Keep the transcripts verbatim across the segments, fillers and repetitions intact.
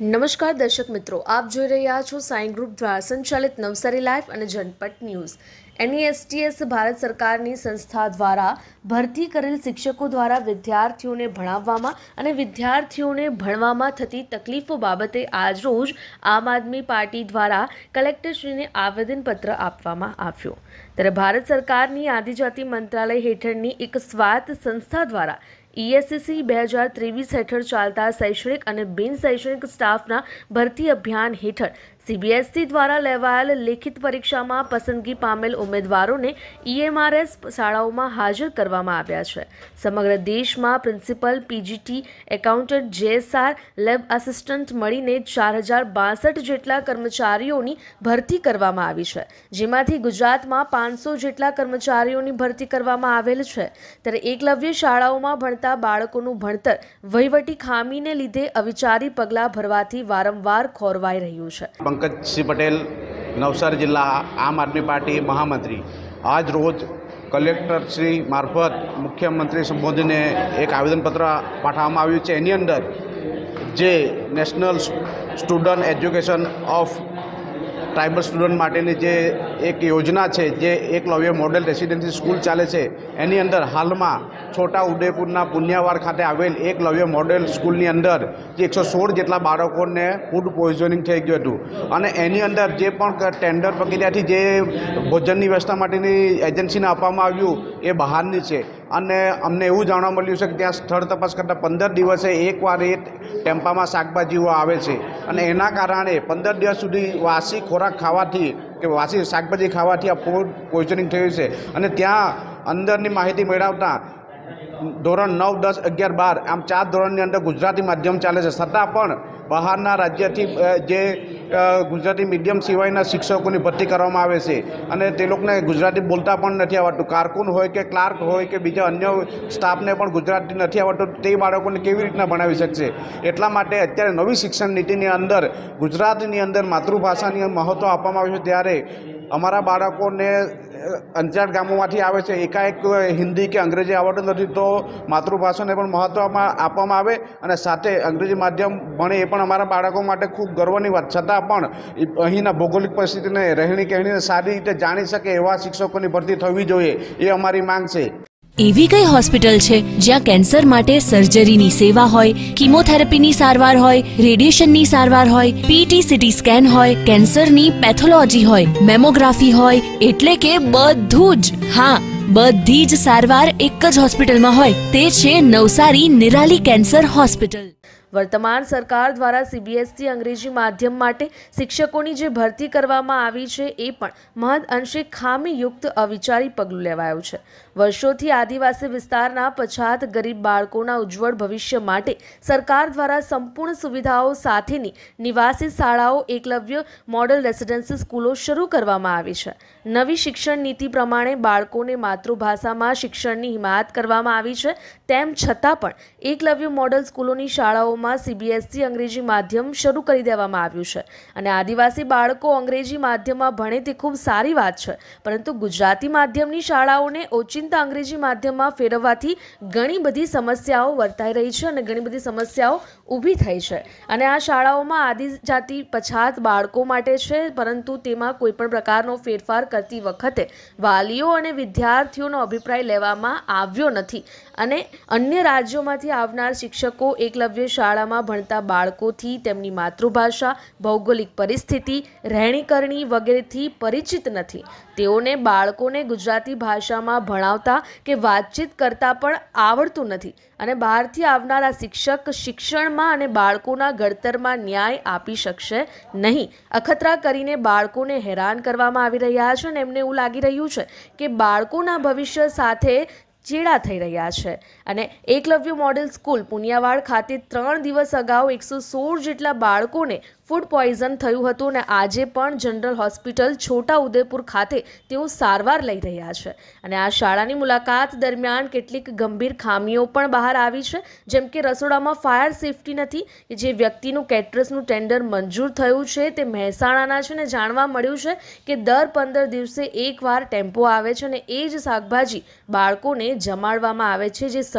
નમસ્કાર દર્શક મિત્રો, આપ જોઈ રહ્યા છો સાઈ ગ્રુપ દ્વારા સંચાલિત નવસારી લાઈવ અને જનપટ ન્યૂઝ। એનઈએસટીએસ ભારત સરકારની સંસ્થા દ્વારા ભરતી કરેલ શિક્ષકો દ્વારા વિદ્યાર્થીઓને ભણાવવામાં અને વિદ્યાર્થીઓને ભણવામાં થતી તકલીફો બાબતે આજરોજ આમ આદમી પાર્ટી દ્વારા કલેક્ટરશ્રીને આવેદનપત્ર આપવામાં આવ્યું। ત્યારે ભારત સરકારની આદિજાતિ મંત્રાલય હેઠળની એક સ્વાયત્ત સંસ્થા દ્વારા ઈએસસીસી બે હજાર ત્રેવીસ હેઠળ ચાલતા શૈક્ષણિક અને બિન શૈક્ષણિક સ્ટાફના ભરતી અભિયાન હેઠળ સીબીએસઈ દ્વારા લેવાયેલ લેખિત પરીક્ષામાં પસંદગી પામેલ ઉમેદવારોને ઈએમઆરએસ શાળાઓમાં હાજર કરવામાં આવ્યા છે। સમગ્ર દેશમાં principal, PGT, accountant, JSR, lab assistant મળીને ચાર હજાર બાસઠ જેટલા કર્મચારીઓની ભરતી કરવામાં આવી છે, જેમાંથી ગુજરાતમાં પાંચસો જેટલા કર્મચારીઓની ભરતી કરવામાં આવેલ છે। ત્યારે એકલવ્ય શાળાઓમાં ભણતા બાળકોનું ભણતર વહીવટી ખામીને લીધે અવિચારી પગલાં ભરવાથી વારંવાર ખોરવાઈ રહ્યું છે। पंकज सिंह पटेल, नवसारी जिला आम आदमी पार्टी महामंत्री, आज रोज कलेक्टर श्री मार्फत मुख्यमंत्री संबोधीने एक आवेदनपत्र पाठवવામાં આવ્યું છે। એની અંદર જે national student education of tribal student માટેની જે એક યોજના છે, જે એકલવ્ય મોડેલ રેસિડેન્સી સ્કૂલ ચાલે છે, એની અંદર હાલમાં છોટા ઉદેપુરના પુન્યાવાડ ખાતે આવેલ એકલવ્ય મોડેલ સ્કૂલની અંદર જે એકસો સોળ જેટલા બાળકોને ફૂડ પોઈઝનિંગ થઈ ગયું હતું અને એની અંદર જે પણ ટેન્ડર પ્રક્રિયાથી જે ભોજનની વ્યવસ્થા માટેની એજન્સીને આપવામાં આવ્યું એ બહારની છે અને અમને એવું જાણવા મળ્યું છે કે ત્યાં સ્થળ તપાસ કરતાં પંદર દિવસે એકવાર એ ટેમ્પામાં શાકભાજીઓ આવે છે અને એના કારણે પંદર દિવસ સુધી વાસી ખોરાક ખાવાથી કે વાસી શાકભાજી ખાવાથી આ ફૂડ પોઈઝનિંગ થયું છે અને ત્યાં અંદરની માહિતી મેળવતા ધોરણ નવ, દસ, અગિયાર, બાર આમ ચાર ધોરણની અંદર ગુજરાતી માધ્યમ ચાલે છે, છતાં પણ બહારના રાજ્યથી જે ગુજરાતી મીડિયમ સિવાયના શિક્ષકોની ભરતી કરવામાં આવે છે અને તે લોકોને ગુજરાતી બોલતા પણ નથી આવડતું। કારકુન હોય કે ક્લાર્ક હોય કે બીજા અન્ય સ્ટાફને પણ ગુજરાતી નથી આવડતું, તે બાળકોને કેવી રીતના ભણાવી શકશે? એટલા માટે અત્યારે નવી શિક્ષણ નીતિની અંદર ગુજરાતીની અંદર માતૃભાષાની મહત્ત્વ આપવામાં આવ્યું છે। ત્યારે અમારા બાળકોને અંજાર ગામોમાંથી આવે છે, એકાએક હિન્દી કે અંગ્રેજી આવડતું નથી, તો માતૃભાષાને પણ મહત્ત્વ આપવામાં આવે અને સાથે અંગ્રેજી માધ્યમ ભણે એ પણ અમારા બાળકો માટે ખૂબ ગર્વની વાત, છતાં પણ અહીંના ભૌગોલિક પરિસ્થિતિને રહેણી કહેણીને સારી રીતે જાણી શકે એવા શિક્ષકોની ભરતી થવી જોઈએ, એ અમારી માંગ છે। એવી કઈ હોસ્પિટલ છે જ્યાં કેન્સર માટે સર્જરીની સેવા હોય, કીમોથેરાપીની સારવાર હોય, રેડિયેશનની સારવાર હોય, પીટી સીટી સ્કેન હોય, કેન્સરની પેથોલોજી હોય, મેમોગ્રાફી હોય, એટલે કે બધું જ, હા બધી જ સારવાર એક જ હોસ્પિટલમાં હોય, તે છે નવસારી નિરાલી કેન્સર હોસ્પિટલ। વર્તમાન સરકાર દ્વારા સીબીએસઈ અંગ્રેજી માધ્યમ માટે શિક્ષકોની જે ભરતી કરવામાં આવી છે એ પણ મહદ અંશે ખામીયુક્ત અવિચારી પગલું લેવાયું છે। વર્ષોથી આદિવાસી વિસ્તારના પછાત ગરીબ બાળકોના ઉજ્જવળ ભવિષ્ય માટે સરકાર દ્વારા સંપૂર્ણ સુવિધાઓ સાથેની નિવાસી શાળાઓ એકલવ્ય મોડલ રેસિડેન્સી સ્કૂલો શરૂ કરવામાં આવી છે। નવી શિક્ષણ નીતિ પ્રમાણે બાળકોને માતૃભાષામાં શિક્ષણની હિમાયત કરવામાં આવી છે, તેમ છતાં પણ એકલવ્ય મોડલ સ્કૂલોની શાળાઓ સીબીએસઈ અંગ્રેજી માધ્યમ શરૂ કરી દેવામાં આવ્યું છે અને આદિવાસી બાળકો અંગ્રેજી માધ્યમમાં ભણે તે ખૂબ સારી વાત છે, પરંતુ ગુજરાતી માધ્યમની શાળાઓને ઓચિંતા અંગ્રેજી માધ્યમમાં ફેરવવાથી ઘણી બધી સમસ્યાઓ વર્તાઈ રહી છે અને ઘણી બધી સમસ્યાઓ ઊભી થઈ છે અને આ શાળાઓમાં આદિજાતિ પછાત બાળકો માટે છે, પરંતુ તેમાં કોઈપણ પ્રકારનો ફેરફાર કરતી વખતે વાલીઓ અને વિદ્યાર્થીઓનો અભિપ્રાય લેવામાં આવ્યો નથી અને અન્ય રાજ્યોમાંથી આવનાર શિક્ષકો એકલવ્ય શાળામાં ભણતા બાળકોથી તેમની માતૃભાષા, ભૌગોલિક પરિસ્થિતિ, રહેણીકરણી વગેરેથી પરિચિત નથી। તેઓને બાળકોને ગુજરાતી ભાષામાં ભણાવતા કે વાતચીત કરતા પણ આવડતું નથી અને બહારથી આવનારા શિક્ષક શિક્ષણમાં અને બાળકોના ઘડતરમાં ન્યાય આપી શકશે નહીં। અખતરા કરીને બાળકોને હેરાન કરવામાં આવી રહ્યા છે અને એમને એવું લાગી રહ્યું છે કે બાળકોના ભવિષ્ય સાથે ચેડા થઈ રહ્યા છે અને એકલવ્ય મોડેલ સ્કૂલ પુનિયાવાડ ખાતે ત્રણ દિવસ અગાઉ એકસો સોળ જેટલા બાળકોને ફૂડ પોઈઝન થયું હતું અને આજે પણ જનરલ હોસ્પિટલ છોટા ઉદેપુર ખાતે તેઓ સારવાર લઈ રહ્યા છે અને આ શાળાની મુલાકાત દરમિયાન કેટલીક ગંભીર ખામીઓ પણ બહાર આવી છે, જેમ કે રસોડામાં ફાયર સેફટી નથી, કે જે વ્યક્તિનું કેટરસનું ટેન્ડર મંજૂર થયું છે તે મહેસાણાના છે ને જાણવા મળ્યું છે કે દર પંદર દિવસે એકવાર ટેમ્પો આવે છે અને એ જ શાકભાજી બાળકોને જમાડવામાં આવે છે, જે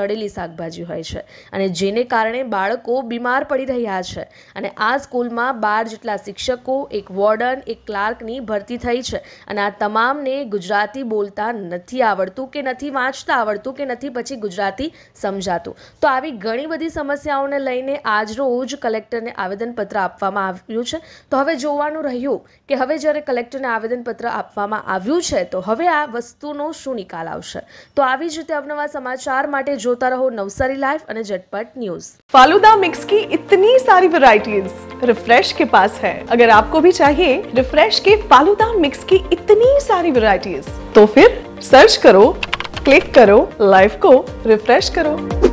સડેલી શાકભાજી હોય છે અને જેને કારણે બાળકો બીમાર પડી રહ્યા છે. અને આ સ્કૂલમાં બાર જેટલા શિક્ષકો, એક વોર્ડન, એક ક્લાર્કની ભરતી થઈ છે અને આ તમામને ગુજરાતી બોલતા નથી આવડતું કે નથી વાંચતા આવડતું કે નથી પછી ગુજરાતી સમજાતું. તો આવી ઘણી બધી સમસ્યાઓને લઈને આજરોજ કલેક્ટરને આવેદનપત્ર આપવામાં આવ્યું છે. તો હવે જોવાનું રહ્યું કે હવે જ્યારે કલેક્ટરને આવેદનપત્ર આપવામાં આવ્યું છે તો હવે આ વસ્તુનો શું નિકાલ આવશે. તો આવી જ રીતે અવનવા સમાચાર માટે જોતા રહો नवसारी लाइव અને झटपट न्यूज. फालूदा मिक्स की इतनी सारी वैरायटीज रिफ्रेश के पास है. अगर आपको भी चाहिए रिफ्रेश के फालूदा मिक्स की इतनी सारी वैरायटीज तो फिर सर्च करो, क्लिक करो, लाइफ को रिफ्रेश करो.